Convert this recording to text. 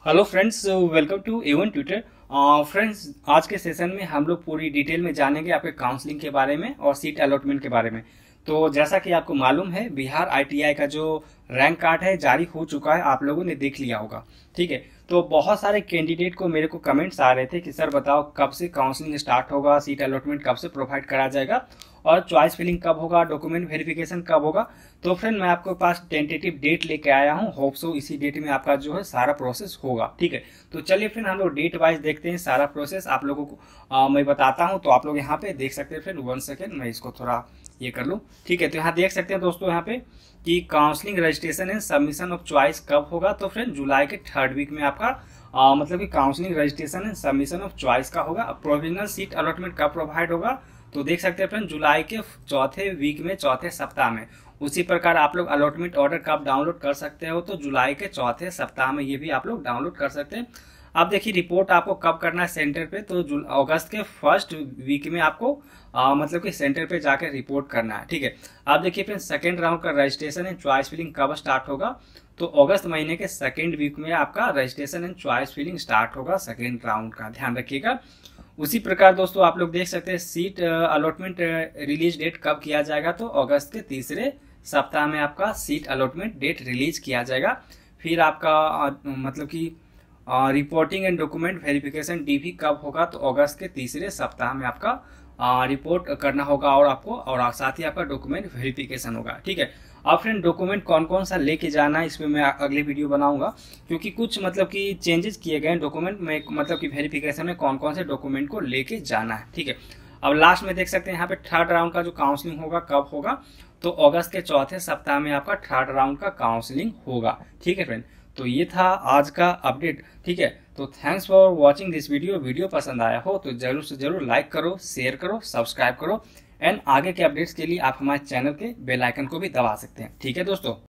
Hello friends, welcome to Avon tutor. Friends, आज के session में हम लोग पूरी डिटेल में जानेंगे आपके काउंसलिंग के बारे में और सीट अलॉटमेंट के बारे में। तो जैसा कि आपको मालूम है, बिहार आईटीआई का जो रैंक कार्ड है जारी हो चुका है, आप लोगों ने देख लिया होगा। ठीक है, तो बहुत सारे कैंडिडेट को मेरे को कमेंट्स आ रहे थे कि सर बताओ कब से काउंसलिंग स्टार्ट होगा, सीट अलॉटमेंट कब से प्रोवाइड करा जाएगा और चॉइस फिलिंग कब होगा, डॉक्यूमेंट वेरिफिकेशन कब होगा। तो फ्रेंड, मैं आपके पास टेंटेटिव डेट लेके आया हूँ। होप सो इसी डेट में आपका जो है सारा प्रोसेस होगा। ठीक है, तो चलिए फ्रेंड हम लोग डेट वाइज देखते हैं सारा प्रोसेस। आप लोगों को मैं बताता हूँ, तो आप लोग यहाँ पे देख सकते हैं। फ्रेंड 1 सेकेंड, मैं इसको थोड़ा ये कर लूँ। ठीक है, तो यहाँ देख सकते हैं दोस्तों यहाँ पे कि counselling registration and submission of choice कब होगा। तो फ्रेंड जुलाई के 3rd वीक में आपका मतलब कि counselling registration and submission of choice का होगा। प्रोविजनल सीट अलॉटमेंट कब प्रोवाइड होगा, तो देख सकते हैं फ्रेंड जुलाई के 4थे वीक में, 4थे सप्ताह में। उसी प्रकार आप लोग अलॉटमेंट ऑर्डर कब डाउनलोड कर सकते हो, तो जुलाई के 4थे सप्ताह में ये भी आप लोग डाउनलोड कर सकते हैं। अब देखिए रिपोर्ट आपको कब करना है सेंटर पे, तो अगस्त के 1st वीक में आपको मतलब कि सेंटर पे जाकर रिपोर्ट करना है। ठीक है, अब देखिए फ्रेंड सेकेंड राउंड का रजिस्ट्रेशन एंड चॉइस फिलिंग कब स्टार्ट होगा, तो अगस्त महीने के 2nd वीक में आपका registration and choice filling start होगा सेकेंड राउंड का, ध्यान रखिएगा। उसी प्रकार दोस्तों आप लोग देख सकते हैं सीट अलॉटमेंट रिलीज डेट कब किया जाएगा, तो अगस्त के 3रे सप्ताह में आपका सीट अलॉटमेंट डेट रिलीज किया जाएगा। फिर आपका मतलब कि reporting and document verification DV कब होगा, तो अगस्त के 3रे सप्ताह में आपका रिपोर्ट करना होगा और आपको, और साथ ही आपका डॉक्यूमेंट वेरिफिकेशन होगा। ठीक है, अब फ्रेंड डॉक्यूमेंट कौन कौन सा लेके जाना है, इसमें मैं अगले वीडियो बनाऊंगा, क्योंकि कुछ मतलब कि चेंजेस किए गए हैं डॉक्यूमेंट में, मतलब कि वेरिफिकेशन में कौन कौन से डॉक्यूमेंट को लेके जाना है। ठीक है, अब लास्ट में देख सकते हैं यहाँ पे 3rd राउंड का जो काउंसलिंग होगा कब होगा, तो अगस्त के 4थे सप्ताह में आपका 3rd राउंड का काउंसलिंग होगा। ठीक है फ्रेंड, तो ये था आज का अपडेट। ठीक है, तो thanks for watching this video पसंद आया हो तो जरूर से जरूर लाइक करो, शेयर करो, सब्सक्राइब करो एंड आगे के अपडेट्स के लिए आप हमारे चैनल के बेल आइकन को भी दबा सकते हैं। ठीक है दोस्तों।